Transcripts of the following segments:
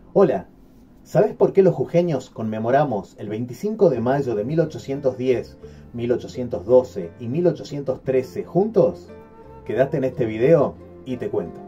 Hola, ¿sabes por qué los jujeños conmemoramos el 25 de mayo de 1810, 1812 y 1813 juntos? Quédate en este video y te cuento.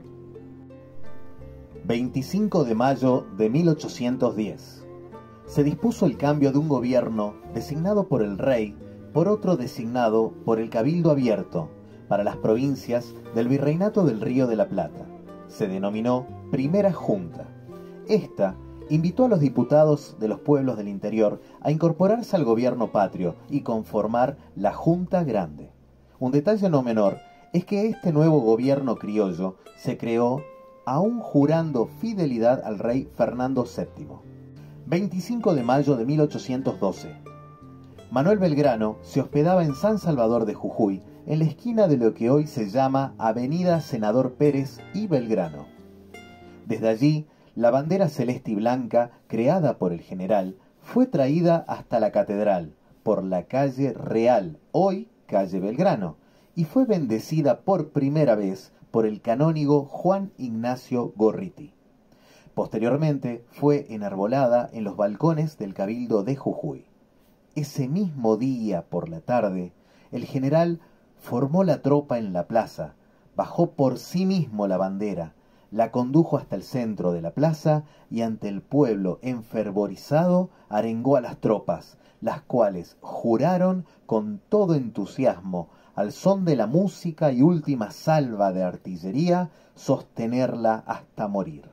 25 de mayo de 1810. Se dispuso el cambio de un gobierno designado por el rey por otro designado por el Cabildo Abierto para las provincias del Virreinato del Río de la Plata. Se denominó Primera Junta. Esta invitó a los diputados de los pueblos del interior a incorporarse al gobierno patrio y conformar la Junta Grande. Un detalle no menor es que este nuevo gobierno criollo se creó aún jurando fidelidad al rey Fernando VII. 25 de mayo de 1812. Manuel Belgrano se hospedaba en San Salvador de Jujuy, en la esquina de lo que hoy se llama Avenida Senador Pérez y Belgrano. Desde allí, la bandera celeste y blanca, creada por el general, fue traída hasta la catedral, por la calle Real, hoy calle Belgrano, y fue bendecida por primera vez por el canónigo Juan Ignacio Gorriti. Posteriormente fue enarbolada en los balcones del Cabildo de Jujuy. Ese mismo día, por la tarde, el general formó la tropa en la plaza, bajó por sí mismo la bandera, la condujo hasta el centro de la plaza y ante el pueblo enfervorizado arengó a las tropas, las cuales juraron con todo entusiasmo, al son de la música y última salva de artillería, sostenerla hasta morir.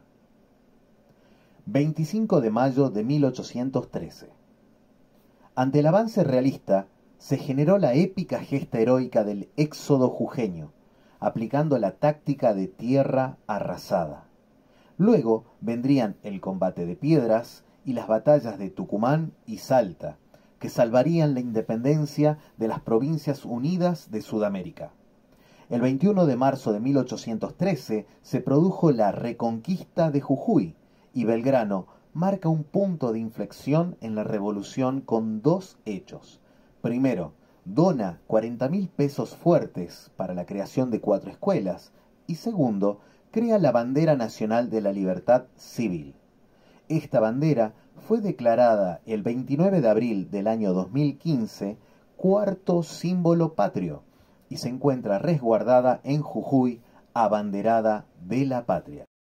25 de mayo de 1813. Ante el avance realista, se generó la épica gesta heroica del éxodo jujeño, aplicando la táctica de tierra arrasada. Luego vendrían el combate de Piedras y las batallas de Tucumán y Salta, que salvarían la independencia de las Provincias Unidas de Sudamérica. El 21 de marzo de 1813 se produjo la Reconquista de Jujuy y Belgrano marca un punto de inflexión en la revolución con dos hechos. Primero, dona 40.000 pesos fuertes para la creación de 4 escuelas y segundo, crea la bandera nacional de la libertad civil. Esta bandera fue declarada el 29 de abril del año 2015 cuarto símbolo patrio y se encuentra resguardada en Jujuy, abanderada de la patria.